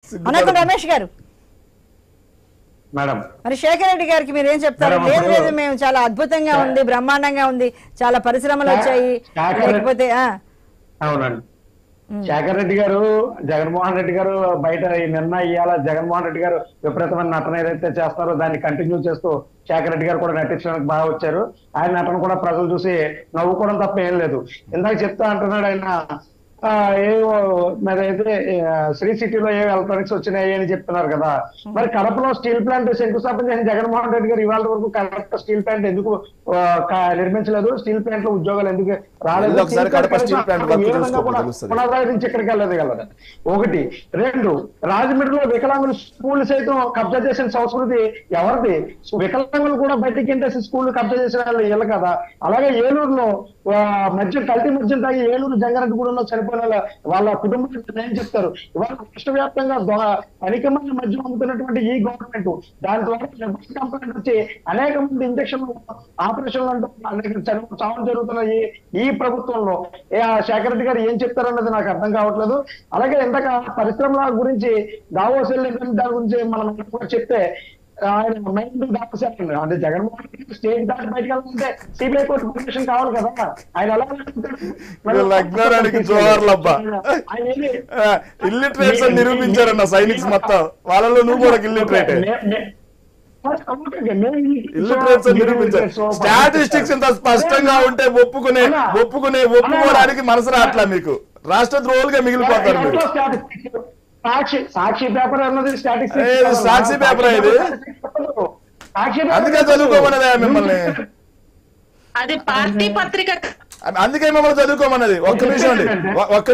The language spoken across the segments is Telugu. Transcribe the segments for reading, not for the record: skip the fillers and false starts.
అనకు రమేష్ గారు మేడం మరి శేఖర్ రెడ్డి గారికి మీరు ఏం చెప్తారు? లేదు లేదు మేము చాలా అద్భుతంగా ఉంది, బ్రహ్మాండంగా ఉంది, చాలా పరిశ్రమలు వచ్చాయి లేకపోతే అవునండి. శేఖర్ రెడ్డి గారు జగన్మోహన్ రెడ్డి గారు బయట నిన్న ఇవాళ జగన్మోహన్ రెడ్డి గారు విపరీతమైన నటన ఏదైతే చేస్తారో దాన్ని కంటిన్యూ చేస్తూ శేఖర్ రెడ్డి గారు కూడా నటించడానికి బాగా వచ్చారు. ఆయన నటన కూడా ప్రజలు చూసి నవ్వుకోవడం తప్ప ఏం లేదు. ఇందాక చెప్తా అంటున్నాడు ఆయన ఏవో మరైతే శ్రీ సిటీలో ఏ ఎలక్ట్రానిక్స్ వచ్చినాయి అని చెప్తున్నారు కదా. మరి కడపలో స్టీల్ ప్లాంట్ శంకుస్థాపన చేసిన జగన్మోహన్ రెడ్డి గారు ఇవాళ వరకు కడప స్టీల్ ప్లాంట్ ఎందుకు నిర్మించలేదు? స్టీల్ ప్లాంట్ లో ఉద్యోగాలు ఎందుకు రాలేదు? పునరావృతించి ఇక్కడికి వెళ్ళదు. ఒకటి. రెండు, రాజమండ్రిలో వికలాంగులు స్కూల్ సైతం కబ్జా చేసిన సంస్కృతి ఎవరిది? వికలాంగులు కూడా బయటికి ఇంటేసి స్కూల్ కబ్జా చేసిన వాళ్ళు వీళ్ళు కదా. అలాగే ఏలూరులో మద్యం కల్తీ మద్యం తాగి ఏలూరు జంగారెడ్డిగూడెంలో చనిపోయిన వాళ్ళ కుటుంబానికి ఏం చెప్తారు? ఇవాళ రాష్ట్ర వ్యాప్తంగా అనేకమైన మద్యం అమ్ముతున్నటువంటి ఈ గవర్నమెంట్ దాని ద్వారా కంప్లైంట్ వచ్చి అనేక మంది ఇంజక్షన్ ఆపరేషన్లు అంటూ అనేక చావులు జరుగుతున్నాయి ఈ ప్రభుత్వంలో. శేఖర్ రెడ్డి గారు ఏం చెప్తారన్నది నాకు అర్థం కావట్లేదు. అలాగే ఇంతక పరిశ్రమల గురించి దావోస్ దాని గురించి మనం చెప్తే ఆయన మైండ్ దాపేశారు. అంటే జగన్మోహన్ రెడ్డి స్టేట్ దాటి బయటకు వెళ్ళాలంటే సిబిఐ కోర్టు పర్మిషన్ కావాలి కదా. ఆయన ఎలా నిరూపించారన్న సైనిక్స్ మొత్తం వాళ్ళలో నువ్వు కూడా ఇల్లిటరేట్ స్టాటిస్టిక్స్ ఇంత స్పష్టంగా ఉంటే ఒప్పుకోవడానికి మనసు రావట్లా మీకు. రాష్ట్ర ద్రోహులుగా మిగిలిపోతారు మీరు. సాక్షి పేపర్ అన్నది సాక్షి పేపర్ ఇది, అందుకే చదువుకోమన్నది మిమ్మల్ని. అది పార్టీ పత్రిక, అందుకే మిమ్మల్ని చదువుకోమన్నది. ఒక్క నిమిషం అండి, ఒక్క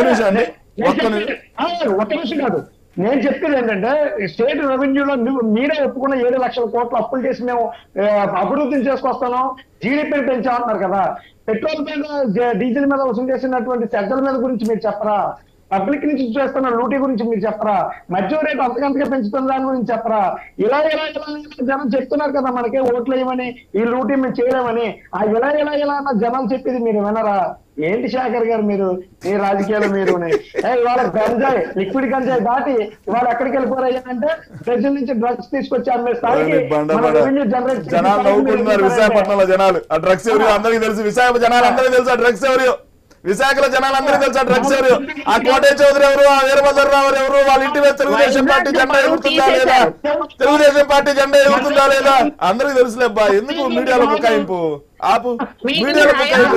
నిమిషం కాదు. నేను చెప్పేది ఏంటంటే స్టేట్ రెవెన్యూలో మీరే ఒప్పుకున్న 7 లక్షల కోట్లు అప్పులు చేసి మేము అభివృద్ధిని చేసుకొస్తాను, జీడీపీని పెంచామన్నారు కదా. పెట్రోల్ మీద డీజిల్ మీద వసూలు చేసినటువంటి సెజ్జల మీద గురించి మీరు చెప్పరా? పబ్లిక్ నుంచి చేస్తున్న లూటీ గురించి మీరు చెప్పరా? మద్యం రేటు అంతకంతగా పెంచుతున్న దాని గురించి చెప్పరా? ఇలా జనం చెప్తున్నారు కదా మనకే ఓట్లు వేయమని, ఈ లూటీ మేము చేయలేమని. ఆ ఇలా అన్న జనాలు చెప్పేది మీరు వినరా? ఏంటి శేఖర్ గారు మీరు ఈ రాజకీయాలు మీరు ఇవాళ గంజాయి లిక్విడ్ గంజాయి దాటి ఇవాళ ఎక్కడికి వెళ్ళిపోయాయి అంటే ప్రజల నుంచి డ్రగ్స్ తీసుకొచ్చి అమ్మే స్థాయికి జనాలు నవ్వుకుంటున్నారు. విశాఖపట్నంలో జనాలు ఆ డ్రగ్స్ ఎవరు అందరికీ తెలుసు. విశాఖ జనాలు అందరికీ తెలుసు ఆ డ్రగ్స్ ఎవరు. విశాఖలో జనాలందరికీ తెలుసా డ్రగ్స్ ఎవరు? ఆ కోటే చౌదరి ఎవరు? ఆ వీరభద్రరావు ఎవరు? వాళ్ళ ఇంటి మీద తెలుగుదేశం పార్టీ జెండా ఎగురుతుందా లేదా? తెలుగుదేశం పార్టీ జెండా ఎగురుతుందా లేదా? అందరికి తెలుసులేబ్బా. ఎందుకు మీడియాలో బుకాయింపు? ఆపు. మీడియాలో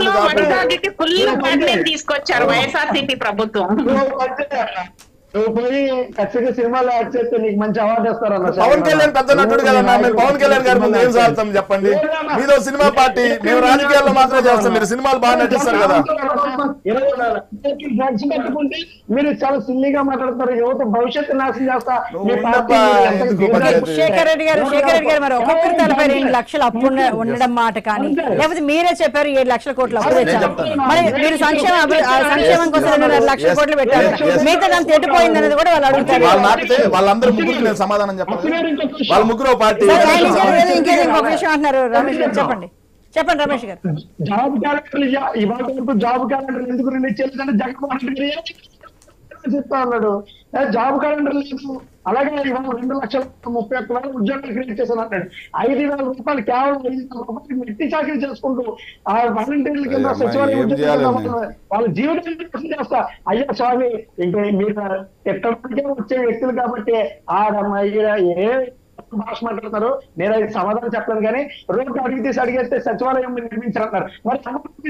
తీసుకొచ్చారు వైఎస్ఆర్సీపీ ప్రభుత్వం. నువ్వు పోయి ఖచ్చితంగా సినిమాలో యాక్ట్ చేస్తే నీకు మంచి అవార్డు ఇస్తారన్న. పవన్ కళ్యాణ్ పెద్ద నటుడు కదన్నా. మేము పవన్ కళ్యాణ్ గారి ముందు ఏం సాగుతాం చెప్పండి? మీదో సినిమా పార్టీ, మేము రాజకీయాల్లో మాత్రమే చేస్తాం. మీరు సినిమాలు బాగా నటిస్తారు కదా. మీరు చాలా సిల్లీగా మాట్లాడతారు. యువత భవిష్యత్తు నాశనం చేస్తా. శేఖర్ రెడ్డి గారు మరి ఒక్కొక్కరి తలపై 2 లక్షలు అప్పు ఉండడం మాట కానీ, లేకపోతే మీరే చెప్పారు 7 లక్షల కోట్లు అప్పు తెచ్చారు. మరి మీరు సంక్షేమం కోసం 2.5 లక్షల కోట్లు పెట్టారు. మిగతా దాన్ని ఎటుపోయింది అనేది కూడా వాళ్ళు అడుగుతారు. వాళ్ళందరూ ముగ్గురు నేను సమాధానం చెప్పాలి. వాళ్ళ ముగ్గురు పార్టీ. ఇంకొక విషయం అంటున్నారు రమేష్ గారు, చెప్పండి రమేష్ గారు. జాబ్ క్యాలెండర్ ఇవాళ వరకు జాబ్ క్యాలెండర్ ఎందుకు రిలీజ్ చేయలేదంటే జగన్మోహన్ రెడ్డి చెప్తా ఉన్నాడు. జాబ్ క్యాలెండర్ లేదు. అలాగే ఇవాళ 2,31,000 ఉద్యోగాలు క్రియేట్ చేశాను అన్నాడు. 5,000 రూపాయలు కేవలం 5,000 రూపాయలు మెట్టి చాకరీ చేసుకుంటూ ఆ వాలంటీర్ల కింద సచివాలయ ఉద్యోగాలు వాళ్ళ జీవితం చేస్తా. అయ్యా స్వామి, ఇంకా మీరు ఎక్కడికే వచ్చే వ్యక్తులు కాబట్టి ఏ భాష మాట్లాడతారు. నేను అది సమాధానం చెప్పలేదు కానీ రోడ్డు అడిగితే సచివాలయం నిర్మించారన్నారు. మరి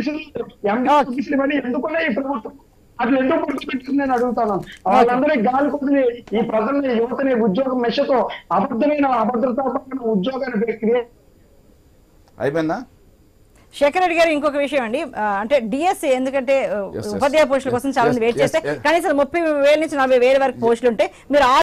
ఎంపీ ఎందుకునే ఈ ప్రభుత్వం అట్లా ఎందుకు పడుతున్నట్టు నేను అడుగుతాను. వాళ్ళందరికీ గాలి కొద్ది ఈ ప్రజల్ని యువతని ఉద్యోగం మెషతో అభద్రతా ఉద్యోగాన్ని క్రియేట్ అయిపోయిందా? శేఖర్ రెడ్డి గారు ఇంకొక విషయం అండి, అంటే డిఎస్సి ఎందుకంటే ఉపాధ్యాయ పోస్టుల కోసం చాలా మంది వెయిట్ చేస్తే కనీసం 30,000 నుంచి 40,000 వరకు పోస్టులు ఉంటే మీరు